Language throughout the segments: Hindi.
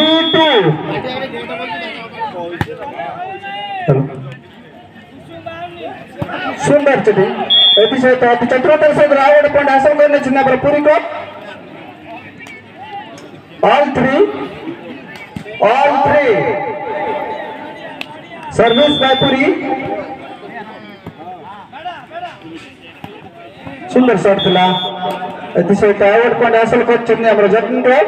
3-2 सुंदर चटी अतिशय चतुरतार सहित आवड पॉइंट हासिल करने चिन्ह पर पूरी को all three service by Puri सुंदर शॉट थिला अतिशय आवड पॉइंट हासिल कर चिन्ह हमर जटनी को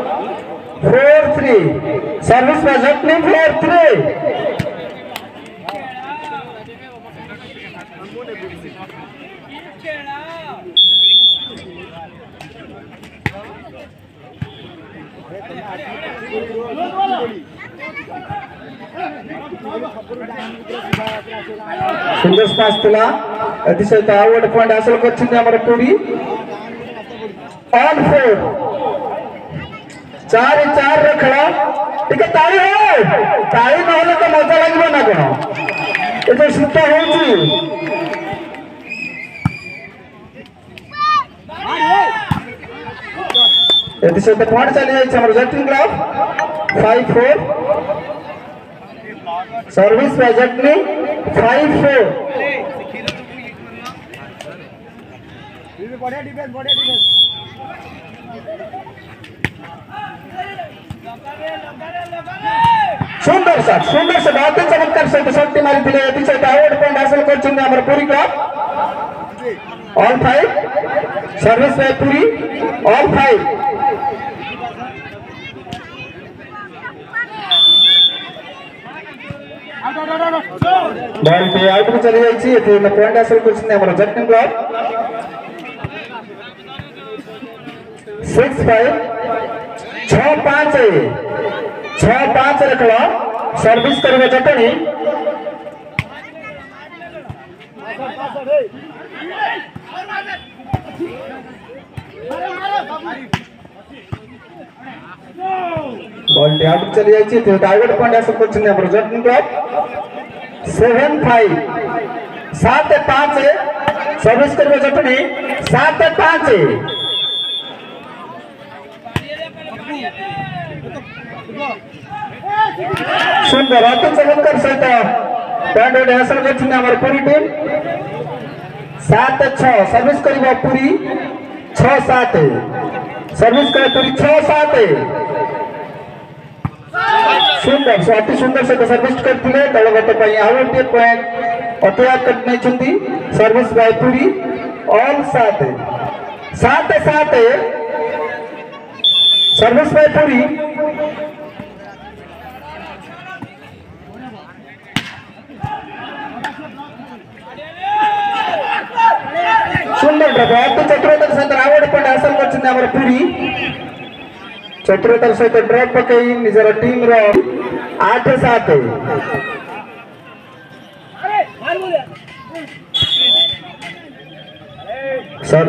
4-3 सर्विस बाय जटनी 4-3 सुंदर पास थिला अतिशय आवड पॉइंट हासिल करछिन हमर पूरी ऑन 4 4 रखला ठीक ताली हो ताली नहले तो मजा लागबो ना कोन एतो सिद्ध होउची अतिशय पॉइंट चली जाय हमर Jatni club 5-4 service by Jatni 5-4 बढ़िया डिफेंस सुंदर शॉट अति चमत्कार सहित शक्ति मारी थिले अतिशय आवड पॉइंट हासिल करछिन हमर Puri club all 5 service by Puri all 5 ball पे आउट में चली जाई छी एते पॉइंट हासिल करछिन हमर जटनी क्लब 6-5 6-5 रखला सर्विस करबे जटनी बॉल पे आउट चली जाई छी एते टारगेट पॉइंट हासिल करछिन हमर जटनी क्लब 7-5 7-5 सर्विस करबे जटनी 7-5 सुंदर अति चमत्कार सहित पॉइंट हासिल करछिन हमर पूरी टीम 7-6 सर्विस करबा पूरी 6-7 सर्विस करे पूरी 6-7 सुंदर अति सुंदर से सर्विस करथिले दलगत पई आवड पॉइंट अतया करने चंदी service by Puri all 7 service by Puri सुंदर ड्रॉप चतुरतार सहित आवड पॉइंट हासिल करछिन हमर पूरी चतुरतार सहित ड्रॉप पकई निजर टीम रो 8-7 सर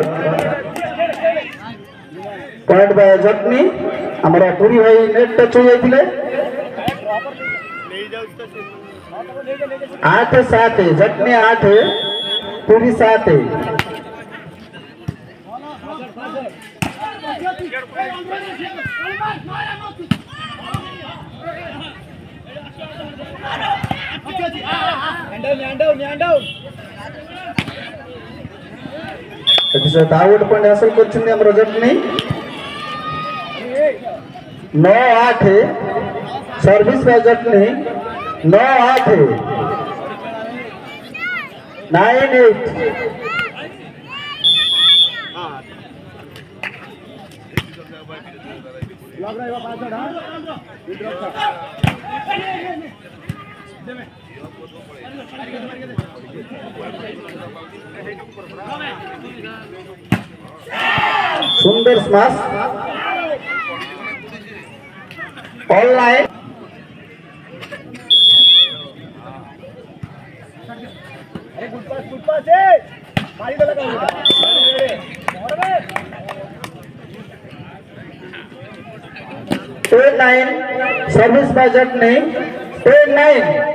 पॉइंट बाय जटनी हमरा पूरी भाई नेट टच हो जाइथिले 8-7 जटनी 8 पूरी 7 आवड पॉइंट हासिल करछिन हमर जटनी 9-8 सर्विस बाय जटनी 9-8 9-8 लग रहा है पासवर्ड हां सुंदर स्माश ऑनलाइन अरे गुड पास है मारी तो लगा 10-9 सर्विस बाय जटनी 10-9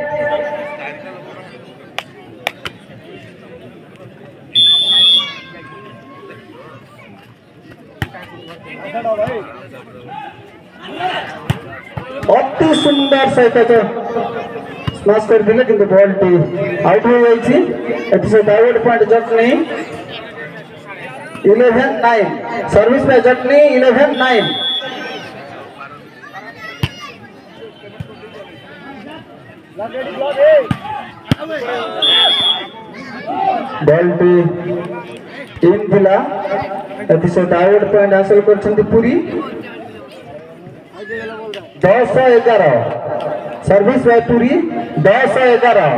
भाई अति सुंदर सहित स्माश कर दिले किंतु बॉल टी आउट हो जाइछि एति से आउट पॉइंट जटनी 11-9 सर्विस पे जटनी 11-9 बॉल टी टीम थिला एति से आउट पॉइंट हासिल करछन्ती पूरी 10-11 सर्विस बाय पूरी 10-11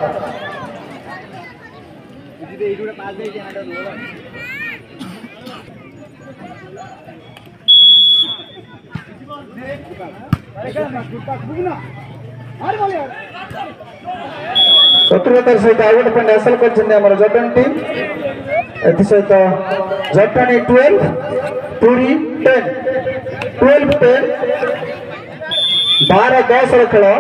17 सहित आउट पॉइंट हासिल करछन्ती हमर जटन टीम एति सहित जटनी 12 पूरी 10 12-10 12-10 रो खेल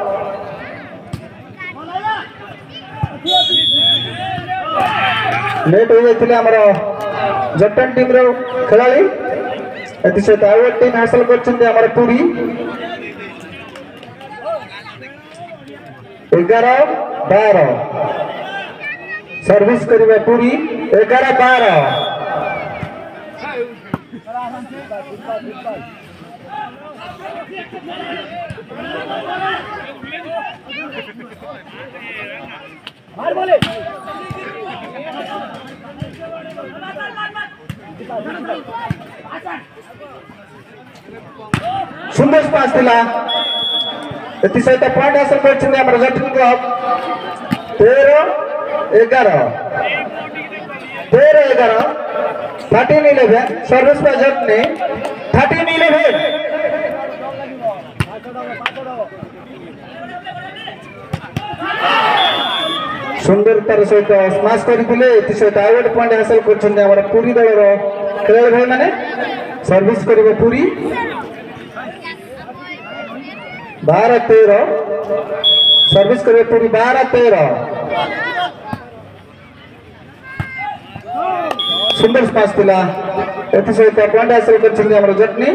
लेट हो जाइथिले हमर जटन टीम रो खेलाड़ी एति से आउट टीम हासिल करछन्ती हमर पूरी 11-12 सर्विस करिवे पूरी 11-12 मार बोले सुंदर पास दिला एति सहित पॉइंट हासिल करछन्ती हमर जटन क्लब 13-11 13-11 सर्विस पे जटनी 13-11 सुंदरतार सहित स्माश करथिले एति सहित आउट पॉइंट हासिल करछन्ती हमर पूरी दल रो खेलाड़ी भाई माने सर्विस करिवे पूरी 12-13 सर्विस करिवे पूरी 12-13 सुंदर स्माश दिला एति सहित पॉइंट हासिल करछन्ती हमर जटनी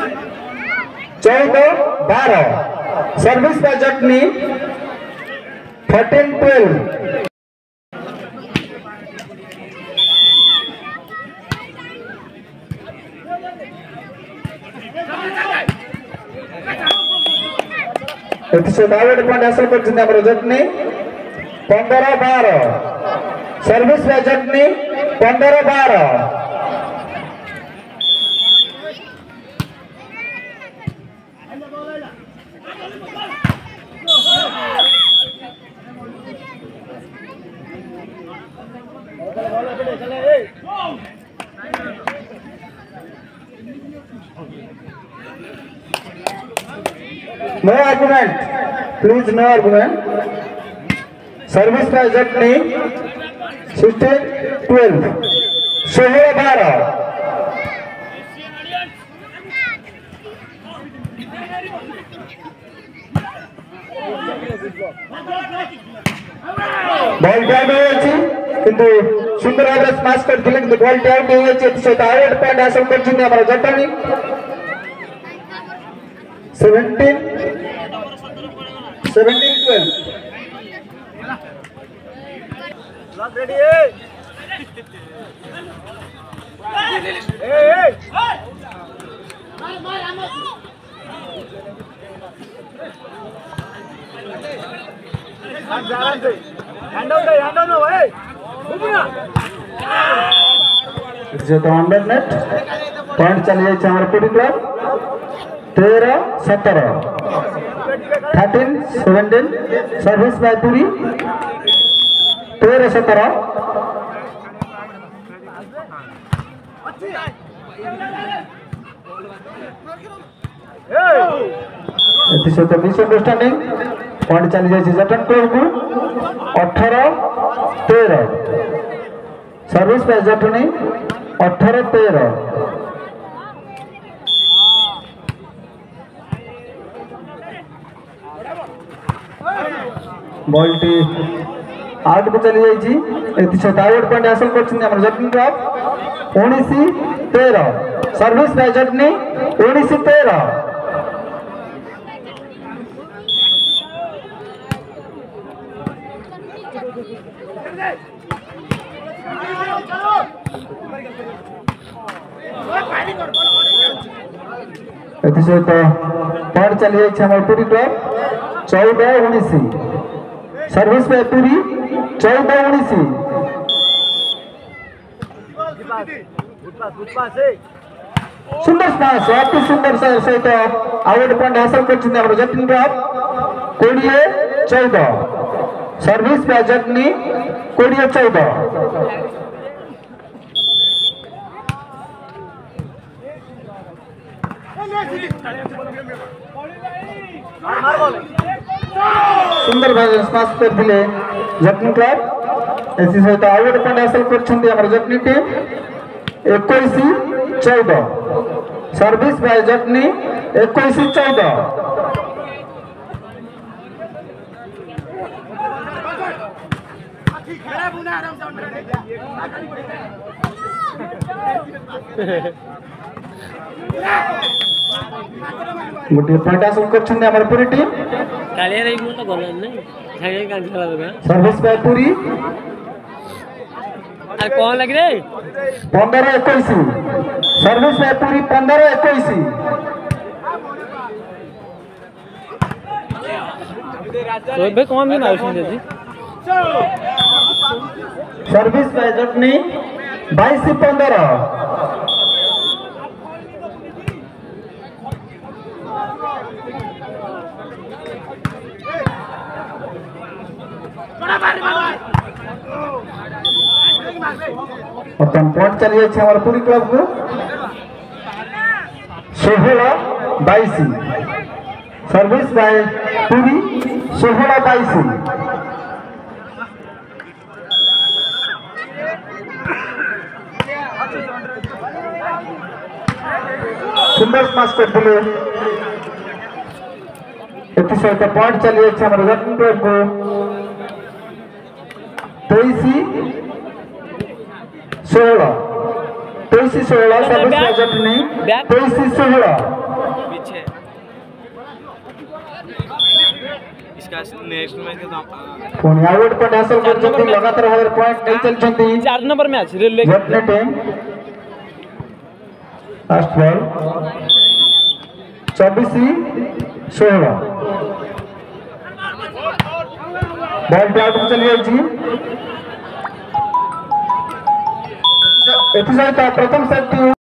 14-12 सर्विस पे जटनी 13-12 एति से आउट पॉइंट हासिल करछन्ती हमर जटनी 15-12 सर्विस पे Jatni 15-12 No argument, please no argument. Service by Jatni 16-12 16-12 ball drive हो जाछि किंतु सुंदर भाबरे स्माश करथिले किंतु बॉल ड्राइव हो जाछि से आउट पॉइंट हासिल करछिन हमर Jatni 17-12 ready under net point चली जाए हमारे पूरी क्लब 13-17 13-17 सर्विस बाय पूरी 13-17 मिसअंडरस्टैंडिंग पॉइंट चली जाए जटन क्लब को 18-13 सर्विस बाय जटनी 18-13 बॉल टी आउट को चली जाइए आउट पॉइंट हासिल कर Jatni club 19-13 service by Jatni 19-13 सहित पॉइंट चली जाए पुरी क्लब 14-19 सर्विस पे पुरी 14-19 सुंदर स्पास अति सुंदर सहित आउट पॉइंट हासिल कर जटनी क्लब 20-14 सर्विस पे जटनी 20-14 सुंदर भाई स्पास कर दिले जटनी क्लब ऐसी सहित आउट पॉइंट हासिल कर Jatni team 21-14 service by Jatni 21-14 गोटे पॉइंट हासिल कर पूरी टीम सर्विस बाय पूरी अरे कौन लग रहे 15-21 सर्विस बाय पूरी 15-21 तो कौन भी ना सर्विस बाय जटनी 22-15 पॉइंट चली जाए पूरी क्लब को 16-22 सर्विस बाय पूरी 16-22 सुंदर स्माश कर दिले सहित पॉइंट चली जाए जटनी क्लब को 23-16 सर्विस बाय जटनी 23-16 इसका नेक्स्ट मैच पुणी आउट पॉइंट हासिल कर लगातार भाव पॉइंट नहीं चलती 4 number match railway Jatni team last ball 24-16 ball out चली जाए प्रथम सेट